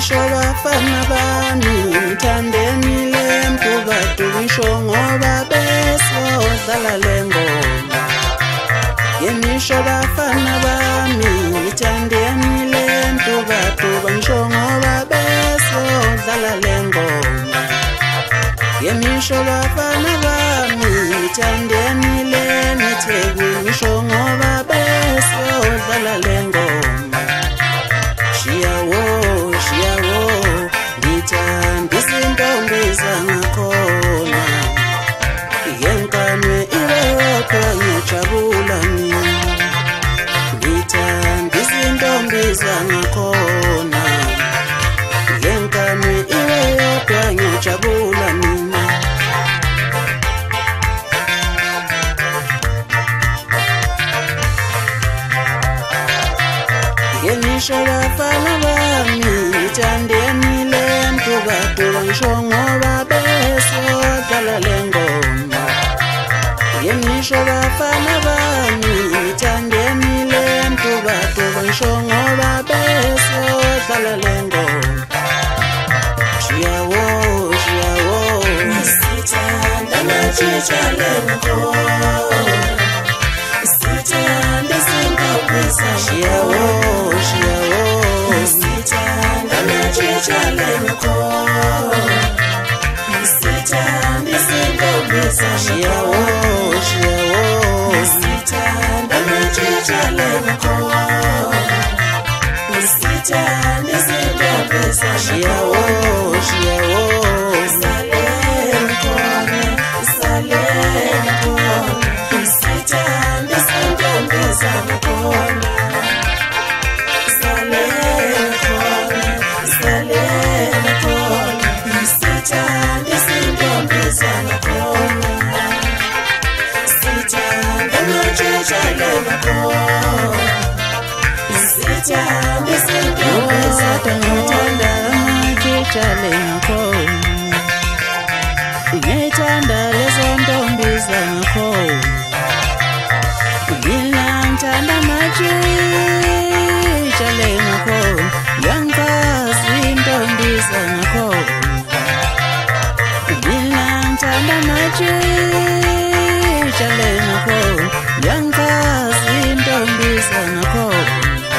ngisho bafana bami ngithandeni lempuba ngisho ngoba besodlala lengoma. Ngisho bafana bami ngithandeni lempuba ngisho ngoba besodlala lengoma. Ngisho bafana bami ngithandeni leMthekwini ngisho ngoba besodlala lengoma. Shiyawo ngithanda intombi zangakhona, yenkanwe ibe yodwa ngiyajabula mina. Ngithanda intombi zangakhona, yenkanwe ibe yodwa ngiyajabula mina. Ngisho bafana bami ngithandeni lempuba ngisho ngoba besodlala lengoma. Ngisho bafana bami ngithandeni lempuba ngisho ngoba besodlala lengoma. Shiyawo sithanda matshicha lengoma, sithanda izintombi zashiyawo sithanda matshicha lengoma, sithanda izintombi zashiyawo sithanda matshicha lengoma, sithanda izintombi zashiyawo ngithanda lezo ntombi zangakhona. Mina ngithanda matshicha lengakhona, yangazi intombi zangakhona. Mina ngithanda matshicha lengakhona, yangazi intombi zangakhona.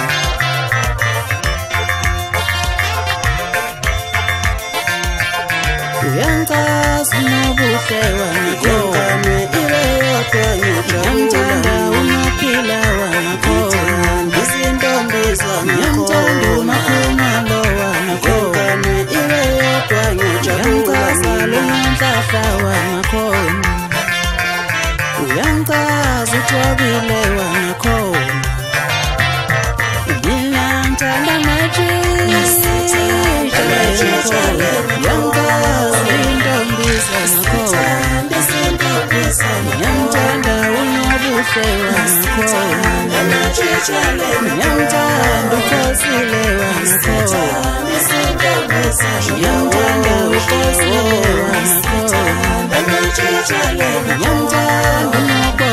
Uyangazi nobuhle wanakhona, ibe yodwa ngiyajabula. Unophila wanakhona, izintombi zangakhona. Umakhumalo wanakhona, ibe yodwa ngiyajabula. Uyangazi wanakhona, uyangazi uthobile wanakhona. Mina ngithanda matshicha yangazi intombi zangakhona. Ngiyamthanda unobuhle wanakhona, ngiyamthanda ukhosile wanakhona, ngiyamthanda ukhosile wanakhona, ngiyamthanda